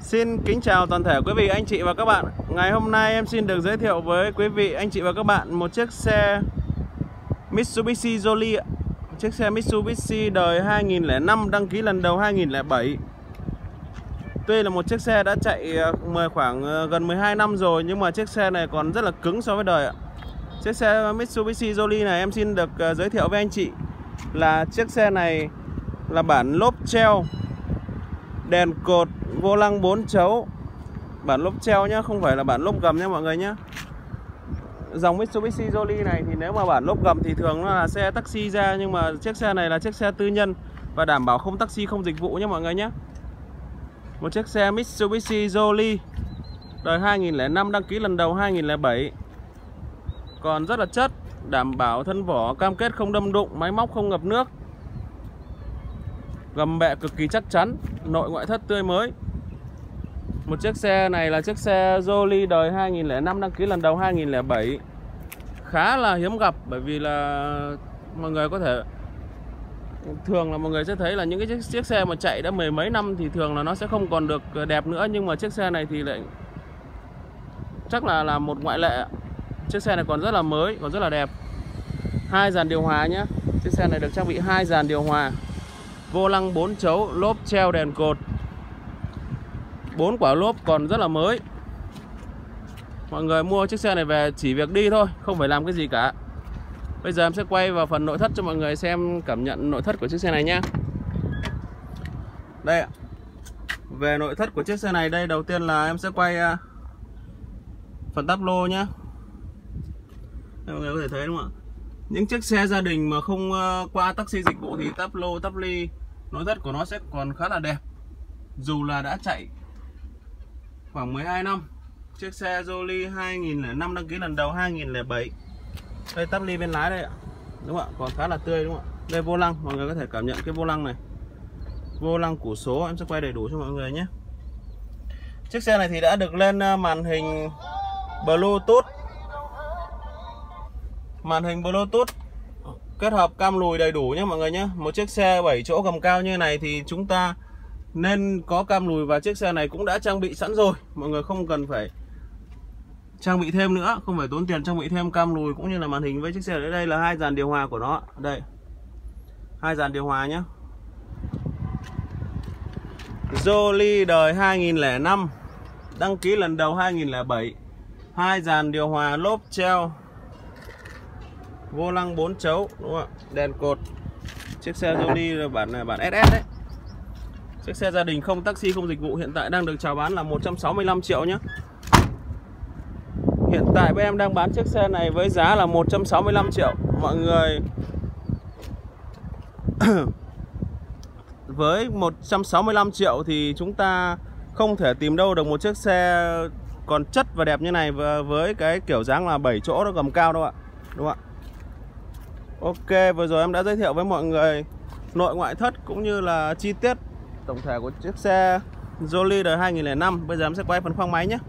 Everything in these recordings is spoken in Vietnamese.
Xin kính chào toàn thể quý vị, anh chị và các bạn. Ngày hôm nay em xin được giới thiệu với quý vị, anh chị và các bạn một chiếc xe Mitsubishi Jolie. Chiếc xe Mitsubishi đời 2005, đăng ký lần đầu 2007. Tuy là một chiếc xe đã chạy khoảng gần 12 năm rồi, nhưng mà chiếc xe này còn rất là cứng so với đời ạ. Chiếc xe Mitsubishi Jolie này em xin được giới thiệu với anh chị là chiếc xe này là bản lốp treo, đèn cột, vô lăng 4 chấu. Bản lốp treo nhá, không phải là bản lốp gầm nhé mọi người nhé. Dòng Mitsubishi Jolie này thì nếu mà bản lốp gầm thì thường nó là xe taxi ra, nhưng mà chiếc xe này là chiếc xe tư nhân và đảm bảo không taxi, không dịch vụ nhé mọi người nhé. Một chiếc xe Mitsubishi Jolie đời 2005, đăng ký lần đầu 2007. Còn rất là chất, đảm bảo thân vỏ cam kết không đâm đụng, máy móc không ngập nước, gầm bẹ cực kỳ chắc chắn, nội ngoại thất tươi mới. Một chiếc xe này là chiếc xe Jolie đời 2005, đăng ký lần đầu 2007. Khá là hiếm gặp, bởi vì là mọi người có thể thường là mọi người sẽ thấy là những cái chiếc xe mà chạy đã mười mấy năm thì thường là nó sẽ không còn được đẹp nữa, nhưng mà chiếc xe này thì lại chắc là một ngoại lệ. Chiếc xe này còn rất là mới, còn rất là đẹp. 2 dàn điều hòa nhé. Chiếc xe này được trang bị 2 dàn điều hòa, vô lăng 4 chấu, lốp treo, đèn cột, 4 quả lốp còn rất là mới. Mọi người mua chiếc xe này về chỉ việc đi thôi, không phải làm cái gì cả. Bây giờ em sẽ quay vào phần nội thất cho mọi người xem cảm nhận nội thất của chiếc xe này nhé. Đây ạ. Về nội thất của chiếc xe này, đây đầu tiên là em sẽ quay phần táp lô nhé. Mọi người có thể thấy đúng không ạ? Những chiếc xe gia đình mà không qua taxi dịch vụ thì táp lô, táp ly, nội thất của nó sẽ còn khá là đẹp, dù là đã chạy khoảng 12 năm. Chiếc xe Jolie 2005, đăng ký lần đầu 2007. Đây táp ly bên lái đây ạ. Đúng không ạ? Còn khá là tươi đúng không ạ? Đây vô lăng, mọi người có thể cảm nhận cái vô lăng này. Vô lăng củ số em sẽ quay đầy đủ cho mọi người nhé. Chiếc xe này thì đã được lên màn hình Bluetooth. Màn hình Bluetooth kết hợp cam lùi đầy đủ nhé mọi người nhé. Một chiếc xe 7 chỗ gầm cao như này thì chúng ta nên có cam lùi, và chiếc xe này cũng đã trang bị sẵn rồi. Mọi người không cần phải trang bị thêm nữa, không phải tốn tiền trang bị thêm cam lùi cũng như là màn hình với chiếc xe này. Đây là 2 dàn điều hòa của nó. Đây, 2 dàn điều hòa nhé. Jolie đời 2005, đăng ký lần đầu 2007. 2 dàn điều hòa, lốp treo, vô lăng 4 chấu đúng không ạ? Đèn cột. Chiếc xe Jolie là bản SS đấy. Chiếc xe gia đình không taxi, không dịch vụ, hiện tại đang được chào bán là 165 triệu nhé. Hiện tại bên em đang bán chiếc xe này với giá là 165 triệu. Mọi người với 165 triệu thì chúng ta không thể tìm đâu được một chiếc xe còn chất và đẹp như này, và với cái kiểu dáng là 7 chỗ nó gầm cao đâu ạ. Đúng không ạ? Ok, vừa rồi em đã giới thiệu với mọi người nội ngoại thất cũng như là chi tiết tổng thể của chiếc xe Jolie đời 2005. Bây giờ em sẽ quay phần khoang máy nhé.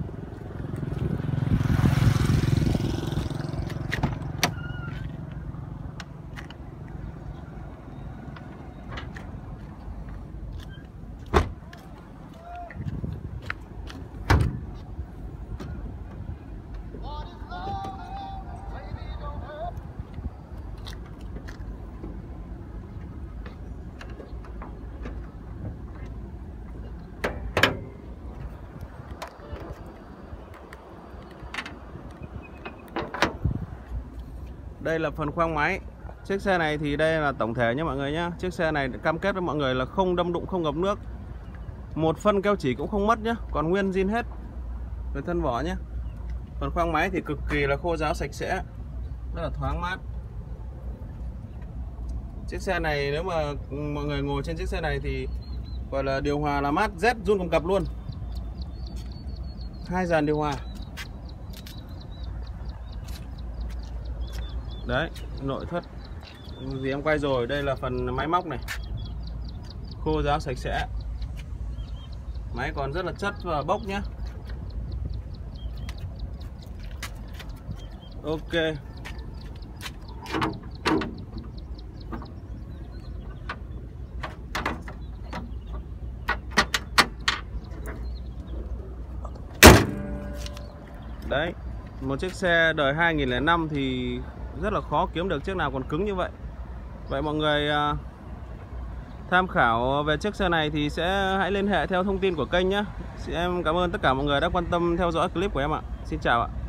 Đây là phần khoang máy. Chiếc xe này thì đây là tổng thể nhé mọi người nhé. Chiếc xe này cam kết với mọi người là không đâm đụng, không ngập nước, một phân keo chỉ cũng không mất nhé, còn nguyên zin hết về thân vỏ nhé. Phần khoang máy thì cực kỳ là khô ráo, sạch sẽ, rất là thoáng mát. Chiếc xe này nếu mà mọi người ngồi trên chiếc xe này thì gọi là điều hòa là mát rét run cầm cập luôn. 2 dàn điều hòa. Đấy, nội thất gì em quay rồi. Đây là phần máy móc này, khô ráo sạch sẽ, máy còn rất là chất và bốc nhé. Ok. Đấy, một chiếc xe đời 2005 thì rất là khó kiếm được chiếc nào còn cứng như vậy. Vậy mọi người tham khảo về chiếc xe này thì sẽ hãy liên hệ theo thông tin của kênh nhé. Em cảm ơn tất cả mọi người đã quan tâm theo dõi clip của em ạ. Xin chào ạ.